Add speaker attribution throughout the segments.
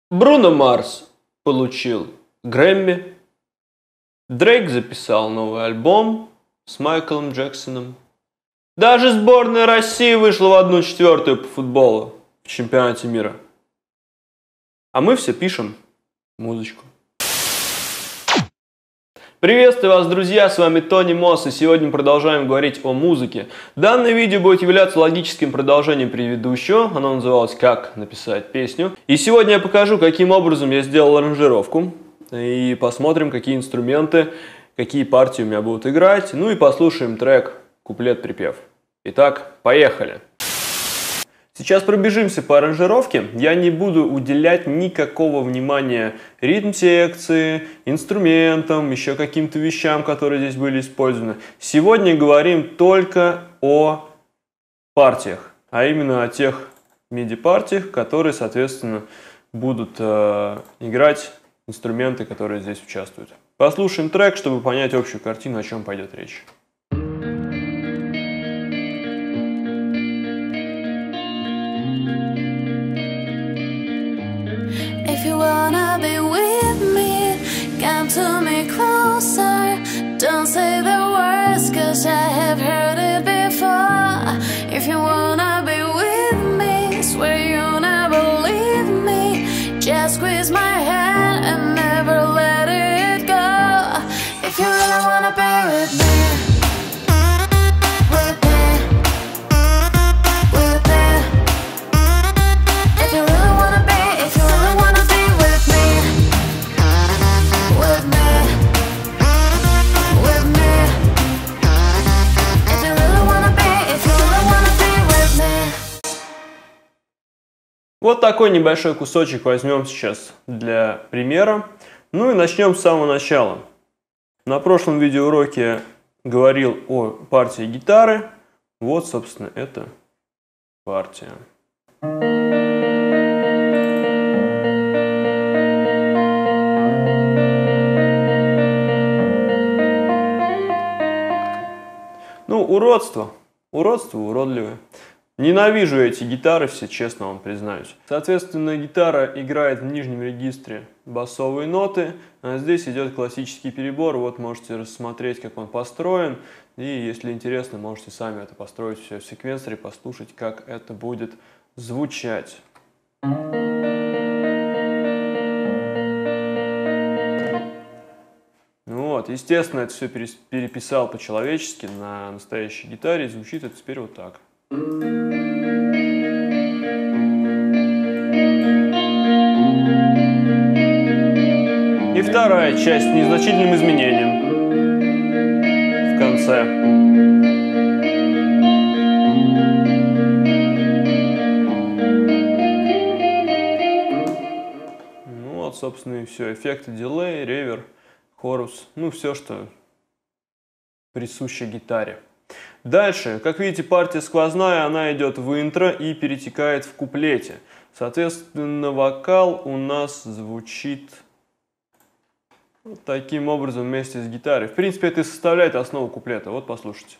Speaker 1: Бруно Марс получил Грэмми. Дрейк записал новый альбом с Майклом Джексоном. Даже сборная России вышла в 1/4 по футболу в чемпионате мира. А мы все пишем музычку. Приветствую вас, друзья, с вами Тони Мосс, и сегодня продолжаем говорить о музыке. Данное видео будет являться логическим продолжением предыдущего, оно называлось «Как написать песню». И сегодня я покажу, каким образом я сделал аранжировку, и посмотрим, какие инструменты, какие партии у меня будут играть, ну и послушаем трек «Куплет-припев». Итак, поехали! Сейчас пробежимся по аранжировке. Я не буду уделять никакого внимания ритм-секции, инструментам, еще каким-то вещам, которые здесь были использованы. Сегодня говорим только о партиях, а именно о тех MIDI-партиях, которые, соответственно, будут играть инструменты, которые здесь участвуют. Послушаем трек, чтобы понять общую картину, о чем пойдет речь.
Speaker 2: If you wanna be with me, come to me closer. Don't say the words, 'cause I have heard it before. If you wanna be with me, swear you'll never leave me. Just squeeze my hand and never let it go. If you really wanna be with me.
Speaker 1: Вот такой небольшой кусочек возьмем сейчас для примера. Ну и начнем с самого начала. На прошлом видеоуроке я говорил о партии гитары. Вот, собственно, эта партия. Ну, уродство. Уродство уродливое. Ненавижу эти гитары все, честно вам признаюсь. Соответственно, гитара играет в нижнем регистре басовые ноты, а здесь идет классический перебор. Вот можете рассмотреть, как он построен. И если интересно, можете сами это построить все в секвенсоре, послушать, как это будет звучать. Вот, естественно, это все переписал по-человечески на настоящей гитаре. Звучит это теперь вот так. И вторая часть с незначительным изменением в конце. Ну вот, собственно, и все. Эффекты дилей, ревер, хорус. Ну, все, что присуще гитаре. Дальше, как видите, партия сквозная, она идет в интро и перетекает в куплете. Соответственно, вокал у нас звучит вот таким образом вместе с гитарой. В принципе, это и составляет основу куплета. Вот послушайте.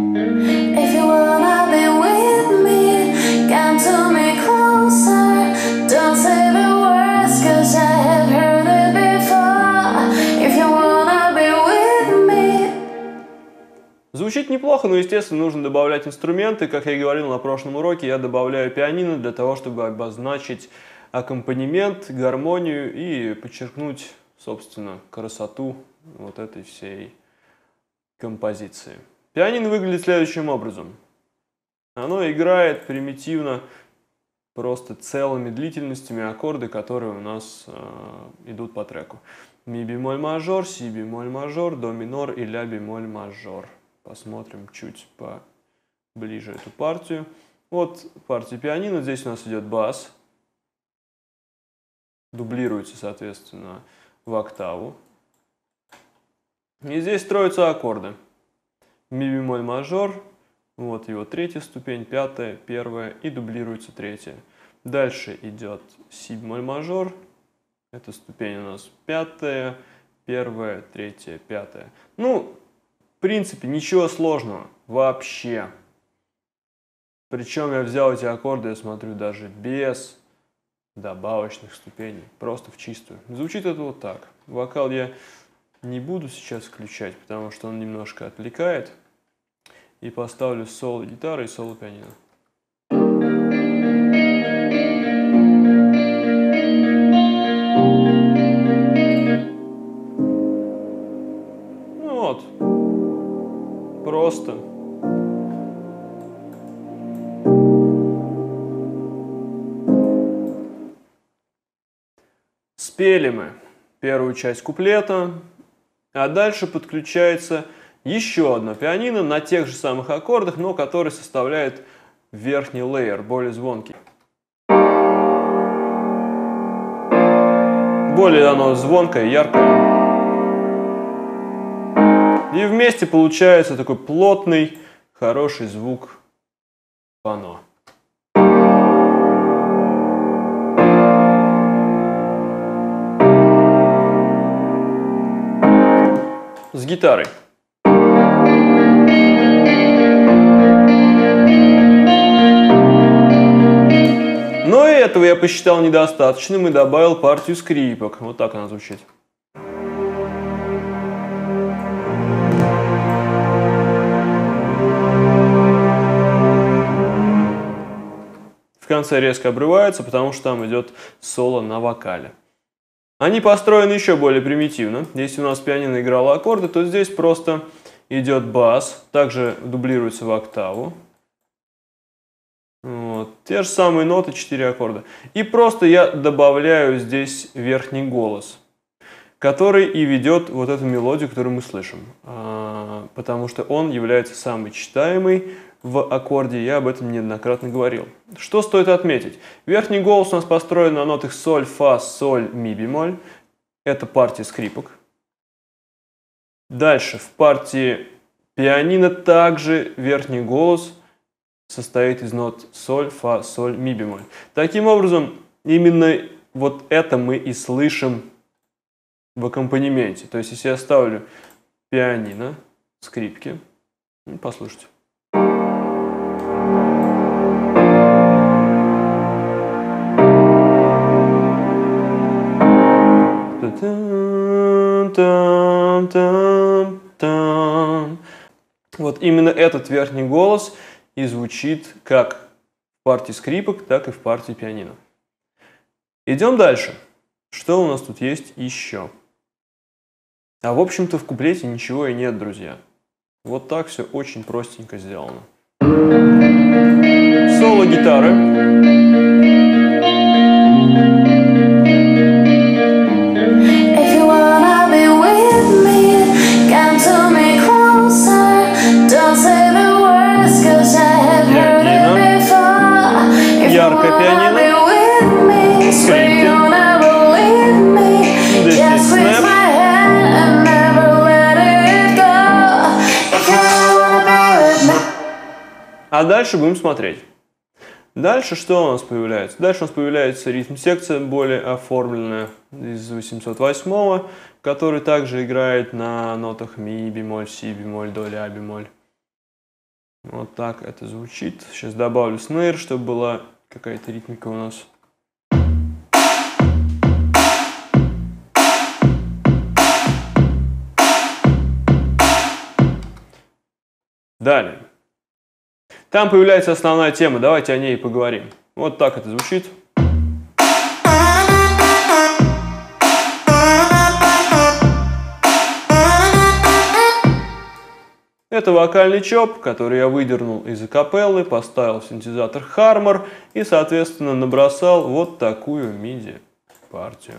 Speaker 1: Звучит неплохо, но, естественно, нужно добавлять инструменты. Как я и говорил на прошлом уроке, я добавляю пианино для того, чтобы обозначить аккомпанемент, гармонию и подчеркнуть, собственно, красоту вот этой всей композиции. Пианино выглядит следующим образом. Оно играет примитивно, просто целыми длительностями аккорды, которые у нас идут по треку. Ми бемоль мажор, си бемоль мажор, до минор и ля бемоль мажор. Посмотрим чуть поближе эту партию. Вот партия пианино. Здесь у нас идет бас. Дублируется, соответственно, в октаву. И здесь строятся аккорды. Ми бемоль мажор. Вот его третья ступень, пятая, первая и дублируется третья. Дальше идет си бемоль мажор. Эта ступень у нас пятая, первая, третья, пятая. Ну, в принципе, ничего сложного вообще. Причем я взял эти аккорды, я смотрю, даже без добавочных ступеней, просто в чистую. Звучит это вот так. Вокал я не буду сейчас включать, потому что он немножко отвлекает. И поставлю соло гитары и соло пианино. Ну вот. Просто. Спели мы первую часть куплета, а дальше подключается еще одно пианино на тех же самых аккордах, но который составляет верхний лейер, более звонкий. Более оно звонкое, яркое. И вместе получается такой плотный, хороший звук пано. С гитарой. Но и этого я посчитал недостаточным и добавил партию скрипок. Вот так она звучит. В конце резко обрывается, потому что там идет соло на вокале. Они построены еще более примитивно. Если у нас пианино играло аккорды, то здесь просто идет бас, также дублируется в октаву. Вот. Те же самые ноты, 4 аккорда. И просто я добавляю здесь верхний голос, который и ведет вот эту мелодию, которую мы слышим. Потому что он является самый читаемый в аккорде, я об этом неоднократно говорил. Что стоит отметить? Верхний голос у нас построен на нотах соль, фа, соль, ми бемоль. Это партия скрипок. Дальше в партии пианино также верхний голос состоит из нот соль, фа, соль, ми бемоль. Таким образом, именно вот это мы и слышим в аккомпанементе. То есть, если я ставлю пианино, скрипки, послушайте. Вот именно этот верхний голос и звучит как в партии скрипок, так и в партии пианино. Идем дальше. Что у нас тут есть еще? А в общем-то в куплете ничего и нет, друзья. Вот так все очень простенько сделано. Соло гитары. Яркое пианино, скрипки, здесь снэп. А дальше будем смотреть. Дальше что у нас появляется? Дальше у нас появляется ритм-секция, более оформленная, из 808-го, который также играет на нотах ми бемоль, си бемоль, до, ля бемоль. Вот так это звучит. Сейчас добавлю снейр, чтобы была какая-то ритмика у нас. Далее. Там появляется основная тема, давайте о ней и поговорим. Вот так это звучит. Это вокальный чоп, который я выдернул из акапеллы, поставил в синтезатор Harmor и, соответственно, набросал вот такую MIDI-партию.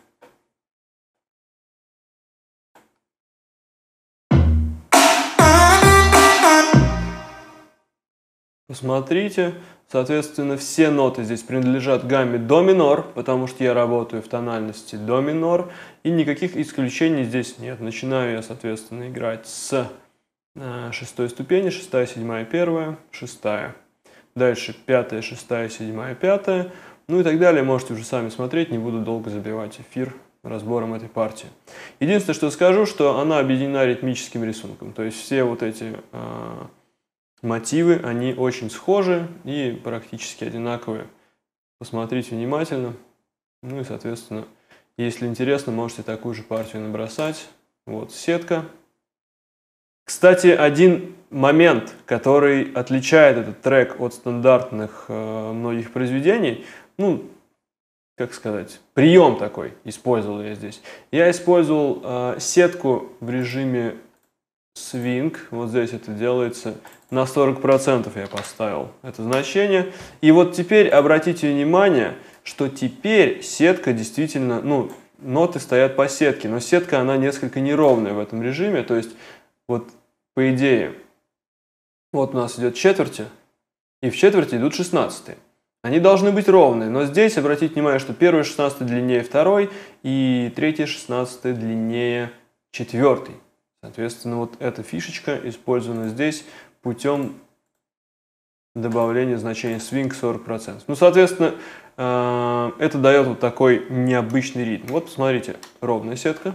Speaker 1: Посмотрите, соответственно, все ноты здесь принадлежат гамме до минор, потому что я работаю в тональности до минор, и никаких исключений здесь нет. Начинаю я, соответственно, играть с шестой ступени, 6, 7, 1, 6. Дальше 5, 6, 7, 5. Ну и так далее. Можете уже сами смотреть, не буду долго забивать эфир разбором этой партии. Единственное, что скажу, что она объединена ритмическим рисунком. То есть все вот эти мотивы, они очень схожи и практически одинаковые посмотрите внимательно. Ну и, соответственно, если интересно, можете такую же партию набросать. Вот сетка. Кстати, один момент, который отличает этот трек от стандартных многих произведений, ну, как сказать, прием такой использовал я здесь. Я использовал сетку в режиме свинг. Вот здесь это делается на 40% я поставил это значение. И вот теперь обратите внимание, что теперь сетка действительно, ну, ноты стоят по сетке, но сетка, она несколько неровная в этом режиме, то есть вот по идее, вот у нас идет четверти, и в четверти идут 16-е. Они должны быть ровные, но здесь обратите внимание, что первый 16 длиннее второй, и третий 16 длиннее четвертый. Соответственно, вот эта фишечка использована здесь путем добавления значения swing 40%. Ну, соответственно, это дает вот такой необычный ритм. Вот, посмотрите, ровная сетка.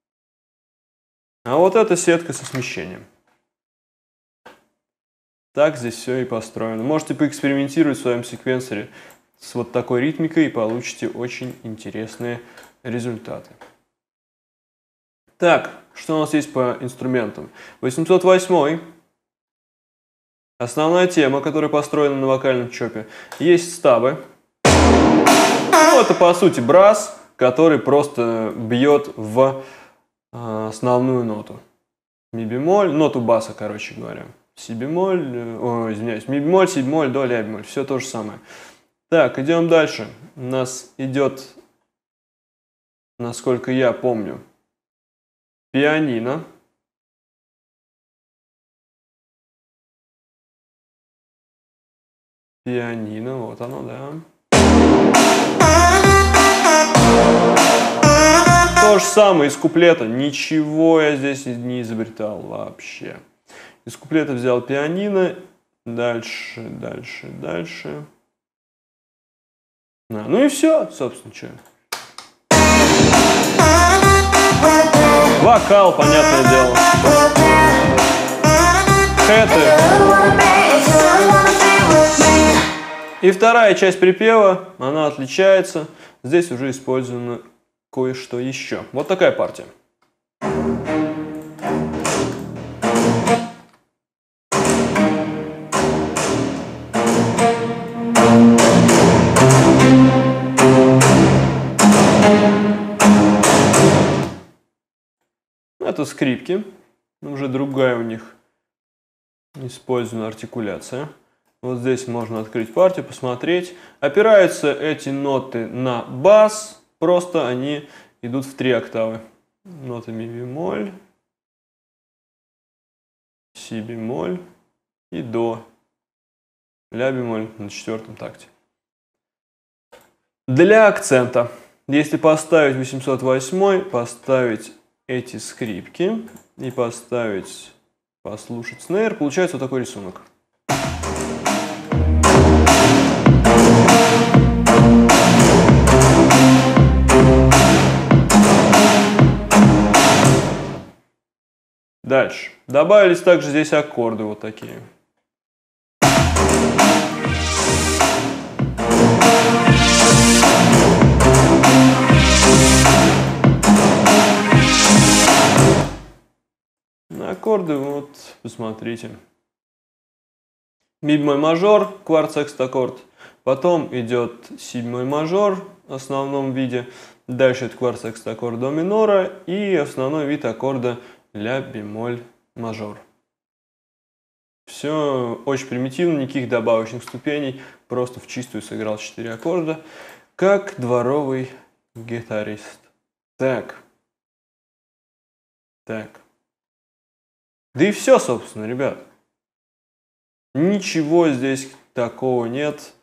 Speaker 1: А вот эта сетка со смещением. Так здесь все и построено. Можете поэкспериментировать в своем секвенсоре с вот такой ритмикой и получите очень интересные результаты. Так, что у нас есть по инструментам? 808. Основная тема, которая построена на вокальном чопе. Есть стабы. Ну, это по сути брас, который просто бьет в основную ноту. Ми бемоль, ноту баса, короче говоря. Си бемоль, извиняюсь, ми бемоль, си бемоль, до, ля бемоль. Все то же самое. Так, идем дальше. У нас идет, насколько я помню, пианино. Пианино, вот оно, да. То же самое из куплета. Ничего я здесь не изобретал вообще. Из куплета взял пианино. Дальше, дальше, дальше. Ну и все, собственно, что. Вокал, понятное дело. Хэты. И вторая часть припева, она отличается. Здесь уже использовано кое-что еще. Вот такая партия. Это скрипки. Уже другая у них использована артикуляция. Вот здесь можно открыть партию, посмотреть. Опираются эти ноты на бас, просто они идут в 3 октавы. Нота ми бемоль, си бемоль и до. Ля бемоль на 4-м такте. Для акцента, если поставить 808, поставить эти скрипки и поставить, послушать снейр, получается вот такой рисунок. Дальше. Добавились также здесь аккорды вот такие. Аккорды, вот, посмотрите. Ми бемоль мажор, кварт секст-аккорд. Потом идет си бемоль мажор в основном виде. Дальше это кварт секст-аккорд до минора и основной вид аккорда ля бемоль мажор. Все очень примитивно, никаких добавочных ступеней. Просто в чистую сыграл 4 аккорда, как дворовый гитарист. Так. Да и все, собственно, ребят. Ничего здесь такого нет.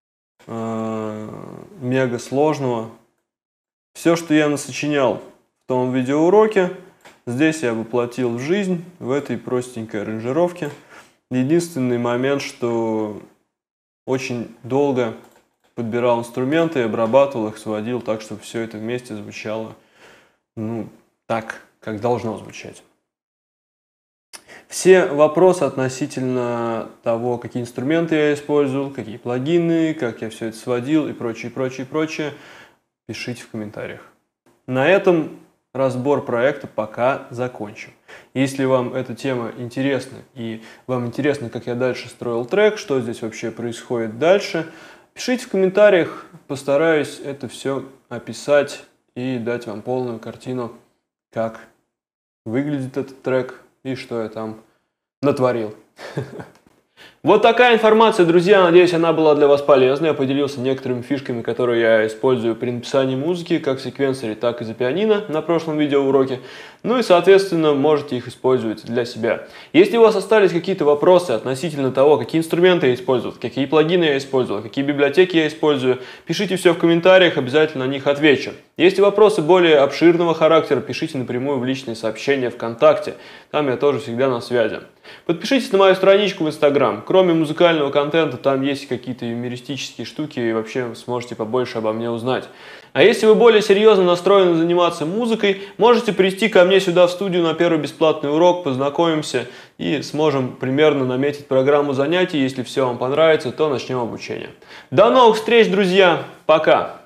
Speaker 1: Мега сложного. Все, что я насочинял в том видеоуроке, здесь я воплотил в жизнь, в этой простенькой аранжировке. Единственный момент, что очень долго подбирал инструменты, обрабатывал их, сводил так, чтобы все это вместе звучало, ну, так, как должно звучать. Все вопросы относительно того, какие инструменты я использовал, какие плагины, как я все это сводил и прочее, прочее, прочее, пишите в комментариях. На этом разбор проекта пока закончим. Если вам эта тема интересна и вам интересно, как я дальше строил трек, что здесь вообще происходит дальше, пишите в комментариях, постараюсь это все описать и дать вам полную картину, как выглядит этот трек и что я там натворил. Вот такая информация, друзья. Надеюсь, она была для вас полезной. Я поделился некоторыми фишками, которые я использую при написании музыки, как в секвенсоре, так и за пианино на прошлом видеоуроке. Ну и, соответственно, можете их использовать для себя. Если у вас остались какие-то вопросы относительно того, какие инструменты я использовал, какие плагины я использовал, какие библиотеки я использую, пишите все в комментариях, обязательно на них отвечу. Если вопросы более обширного характера, пишите напрямую в личные сообщения ВКонтакте. Там я тоже всегда на связи. Подпишитесь на мою страничку в Инстаграм. Кроме музыкального контента, там есть какие-то юмористические штуки, и вообще сможете побольше обо мне узнать. А если вы более серьезно настроены заниматься музыкой, можете прийти ко мне сюда в студию на первый бесплатный урок, познакомимся и сможем примерно наметить программу занятий. Если все вам понравится, то начнем обучение. До новых встреч, друзья! Пока!